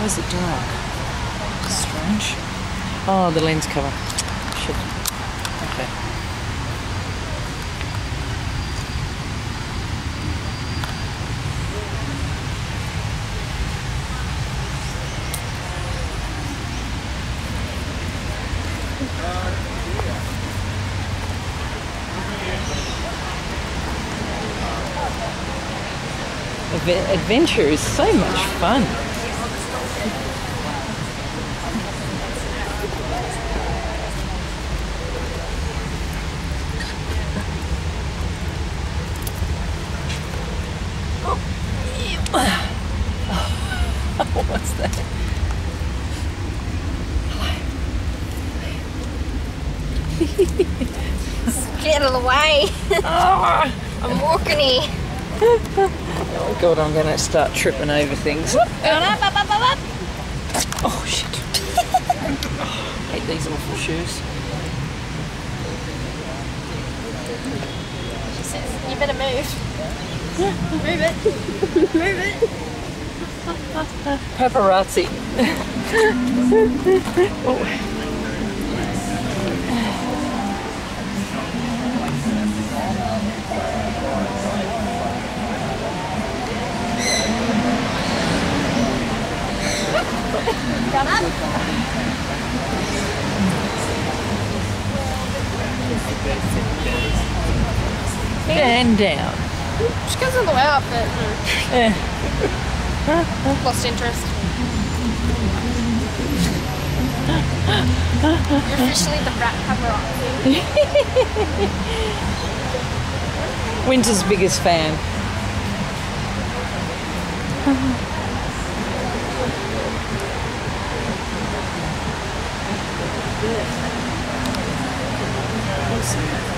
Why is it dark? Strange. Oh, the lens cover. Shit. Okay. Adventure is so much fun. What's that? Get out of the way. I'm walking here. Oh God, I'm going to start tripping over things. Going up, up, up, up, up. Oh shit. I hate these awful shoes. She says, you better move. Move it. Move it. Paparazzi. Oh. Come up. And down. She goes all the way up, but lost interest. You're officially the rat paparazzi. Winter's biggest fan. Awesome.